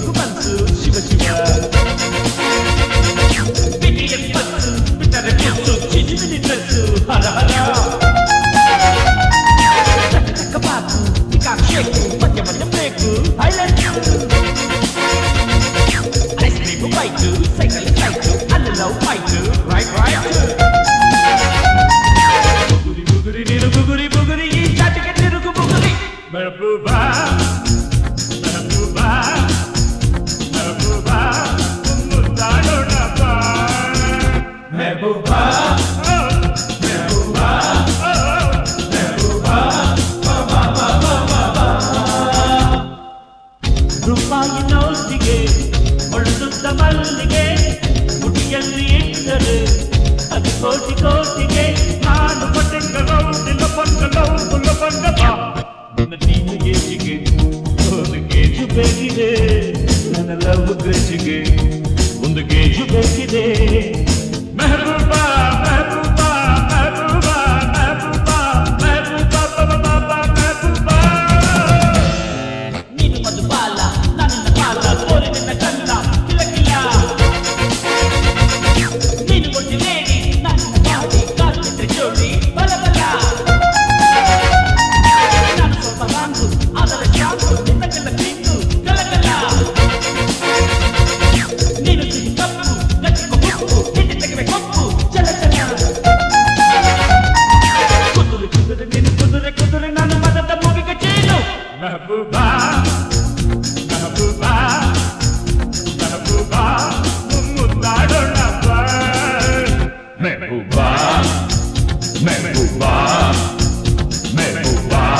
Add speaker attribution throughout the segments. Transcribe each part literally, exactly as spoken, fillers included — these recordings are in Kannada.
Speaker 1: ಬೇಕು ಮನ್ಸು ಶಿವ ಶಿವ ಬಿಟಿಎಸ್ ಬಸ್ಸು ಬಿಟ್ಟರೆ ಬಸ್ಸು ಚಿಜಿಮಿನಿ ಡ್ರೆಸ್ಸು ಹರ ಹರ ಚಕ್ಕ ಚಕ್ಕ ಬಾತು ಪಿಕಾಕ್ ಶೇಕು ಮಧ್ಯ ಮಧ್ಯ ಬೇಕು highlight ice cream bike cycle flight ಅಲ್ಲಿ ಲವ್ ಫೈಟು ರೈಟ್ ರೈಟ್ ಬುಗುರಿ ಬುಗುರಿ ನೀರು ಬುಗುರಿ ಬುಗುರಿ ಈ ಚಾಟಿಗೆ ತಿರುಗು ಬುಗುರಿ ಮೆಹಬೂಬಾ ಮೆಹಬೂಬಾ ಮೆಹಬೂಬಾ ಮುದ್ದಾಡೋಣ ಬಾ ಮೆಹಬೂಬಾ ಮೆಹಬೂಬಾ ಮೆಹಬೂಬಾ ಬಾ ಬಾ ಬಾ ಬಾ ಬಾ ರೂಪಾಯಿ ನೋಟಿಗೆ ಒಳ್ಳುತ್ತ ಮಲ್ಲಿಗೆ ಮುಟಿಯಲ್ಲಿ ಇಟ್ಟರೆ ಅದು ಕೋಟಿ ಕೋಟಿಗೆ ನಾನು ಪಟ್ಟಂಗಲೋ ನಿನ್ನ ಪಂಗಲೋ ಮುಲ್ಲ ಪಂಗಲ ನಿನ್ನ ನೀನು ಗೇಜಿಗೆ ಒಂದು ಗೇಜು ಬೇಕಿದೆ ನನ್ನ ಲವ್ ಗೇಜಿಗೆ ಒಂದು ಗೇಜು ಬೇಕಿದೆ ಮೆಹಬೂಬಾ ಮೆಹಬೂಬಾ ಮೆಹಬೂಬಾ ಮೆಹಬೂಬಾ ಮೆಹಬೂಬಾ ಬಾಬಾ ಬಾಬಾ ಮೆಹಬೂಬಾ ನೀನು ಮಧು ಬಾಲ ನನ್ನ ಬಾಲ ತೋರಿ ನಿನ್ನ ಕಣ್ಣ ಕಿಲ ಕಿಲ ನೀನು ಕೊಟ್ಟಿ ಲೇಡಿ ನನ್ನ ಬಾಡಿ ಕಾಲಿದ್ರೆ ಜೋಡಿ ಬಲ ಬಲ ನಾನು ಸ್ವಲ್ಪ ರಾಂಗು ಅದರ ಶಾಂಪು ನಿನ್ನ ಕೆಲ ಕ್ರೀಮು ಕಲ ಕಲ ನೀನು ಸಿಹಿ ಕಪ್ಪು ನಚ್ಚಿಕೊ ಮುಪ್ಪು ಹಿಂಡಿ ತೆಗೆವೆ ಕೊಪ್ಪು ಚಲ ಚಲ ಕುದುರೆ ಕುದುರೆ ನೀನು ಕುದುರೆ ಕುದುರೆ ನಾನು ಮದದ ಮುಗಿಗೆ ಚೇನು ಮೆಹಬೂಬಾ ಮೆಹಬೂಬಾ ಮೆಹಬೂಬಾ ಮುದ್ದಾಡೋಣ ಬಾ ಮೆಹಬೂಬಾ ಮೆಹಬೂಬಾ ಮೆಹಬೂಬಾ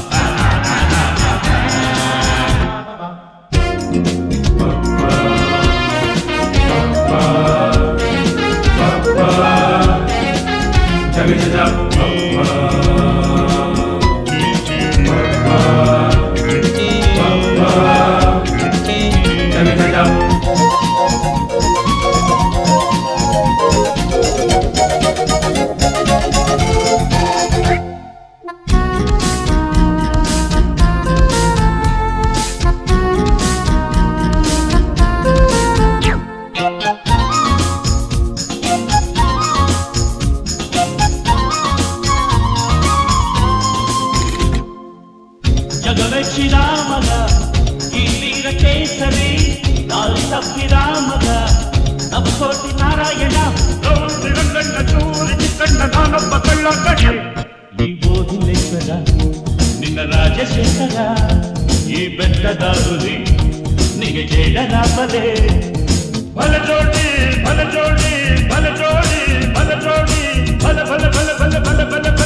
Speaker 1: ಜಗವೆಚ್ಚಿದ ಮಗ ಇಲ್ಲಿರ ಕೇಸರಿ ನಾಲಿ ತಪ್ಪಿದ ಮಗ ನವಕೋಟಿ ನಾರಾಯಣ ರಂಗಣ್ಣ ಚೂರಿ ಚಿಕ್ಕಣ್ಣ ನಾನೊಬ್ಬ ಕಳ್ಳ ಕಡೆ ಈ ಬೋಧಿಲೇಶ್ವರ ನಿನ್ನ ರಾಜಶೇಖರ ಈ ಬೆಟ್ಟದ ಹುಲಿ ನಿಗೆ ಜೇಡನ ಬಲೆ ಬಲ ಜೋಡಿ ಬಲ ಜೋಡಿ ಬಲ ಜೋಡಿ ಬಲ ಜೋಡಿ ಬಲ ಬಲ ಬಲ ಬಲ ಬಲ ಬಲ